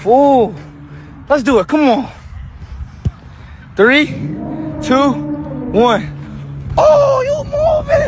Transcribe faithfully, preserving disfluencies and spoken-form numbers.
fool. Let's do it. Come on. Three, two, one. Oh, you moving.